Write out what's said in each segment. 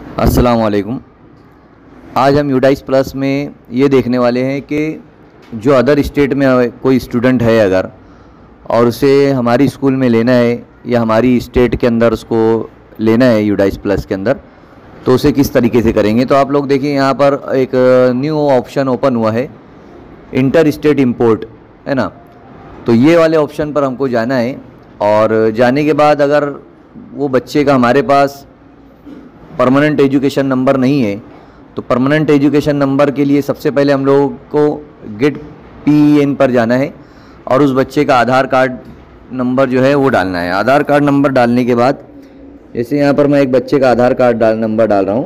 अस्सलाम वालेकुम। आज हम यूडाइस प्लस में ये देखने वाले हैं कि जो अदर स्टेट में कोई स्टूडेंट है अगर और उसे हमारी स्कूल में लेना है या हमारी स्टेट के अंदर उसको लेना है यूडाइस प्लस के अंदर, तो उसे किस तरीके से करेंगे। तो आप लोग देखिए यहाँ पर एक न्यू ऑप्शन ओपन हुआ है, इंटर स्टेट इंपोर्ट, है ना। तो ये वाले ऑप्शन पर हमको जाना है और जाने के बाद अगर वो बच्चे का हमारे पास परमानेंट एजुकेशन नंबर नहीं है तो परमानेंट एजुकेशन नंबर के लिए सबसे पहले हम लोगों को गेट PEN पर जाना है और उस बच्चे का आधार कार्ड नंबर जो है वो डालना है। आधार कार्ड नंबर डालने के बाद जैसे यहाँ पर मैं एक बच्चे का आधार कार्ड नंबर डाल रहा हूँ,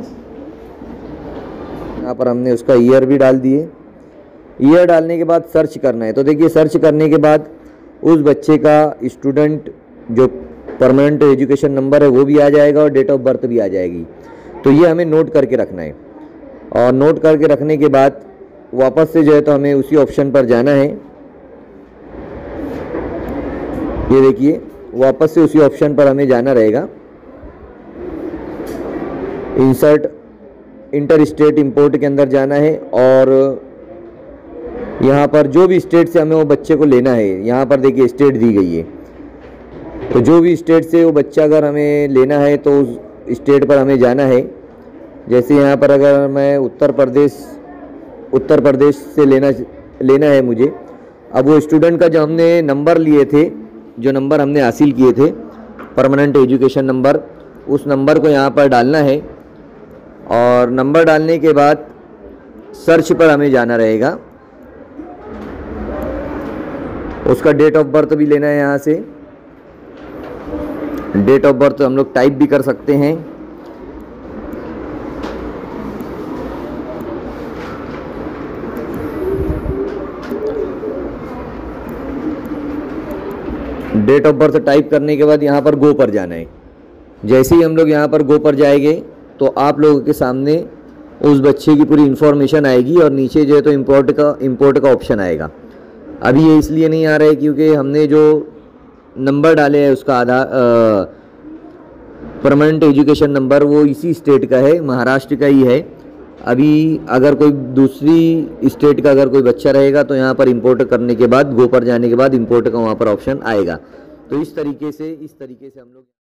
यहाँ पर हमने उसका ईयर भी डाल दिए। ईयर डालने के बाद सर्च करना है। तो देखिए सर्च करने के बाद उस बच्चे का स्टूडेंट जो परमानेंट एजुकेशन नंबर है वो भी आ जाएगा और डेट ऑफ बर्थ भी आ जाएगी। तो ये हमें नोट करके रखना है और नोट करके रखने के बाद वापस से जो है तो हमें उसी ऑप्शन पर जाना है। ये देखिए वापस से उसी ऑप्शन पर हमें जाना रहेगा, इंसर्ट इंटर स्टेट इंपोर्ट के अंदर जाना है और यहाँ पर जो भी स्टेट से हमें वो बच्चे को लेना है, यहाँ पर देखिए स्टेट दी गई है। तो जो भी स्टेट से वो बच्चा अगर हमें लेना है तो उस स्टेट पर हमें जाना है। जैसे यहाँ पर अगर मैं उत्तर प्रदेश से लेना है मुझे, अब वो स्टूडेंट का जो हमने नंबर लिए थे, जो नंबर हमने हासिल किए थे परमानेंट एजुकेशन नंबर, उस नंबर को यहाँ पर डालना है और नंबर डालने के बाद सर्च पर हमें जाना रहेगा। उसका डेट ऑफ बर्थ भी लेना है। यहाँ से डेट ऑफ बर्थ हम लोग टाइप भी कर सकते हैं। डेट ऑफ बर्थ टाइप करने के बाद यहाँ पर गो पर जाना है। जैसे ही हम लोग यहाँ पर गो पर जाएंगे तो आप लोगों के सामने उस बच्चे की पूरी इन्फॉर्मेशन आएगी और नीचे जो है तो इंपोर्ट का ऑप्शन आएगा। अभी ये इसलिए नहीं आ रहा है क्योंकि हमने जो नंबर डाले हैं उसका आधार परमानेंट एजुकेशन नंबर वो इसी स्टेट का है, महाराष्ट्र का ही है। अभी अगर कोई दूसरी स्टेट का अगर कोई बच्चा रहेगा तो यहाँ पर इंपोर्ट करने के बाद गो पर जाने के बाद इंपोर्ट का वहाँ पर ऑप्शन आएगा। तो इस तरीके से हम लोग